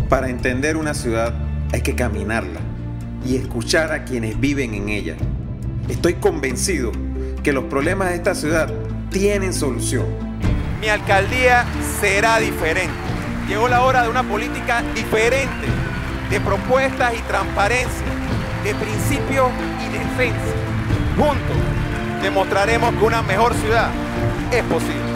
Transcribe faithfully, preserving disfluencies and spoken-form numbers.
Para entender una ciudad hay que caminarla y escuchar a quienes viven en ella. Estoy convencido que los problemas de esta ciudad tienen solución. Mi alcaldía será diferente. Llegó la hora de una política diferente, de propuestas y transparencia, de principios y defensa. Juntos demostraremos que una mejor ciudad es posible.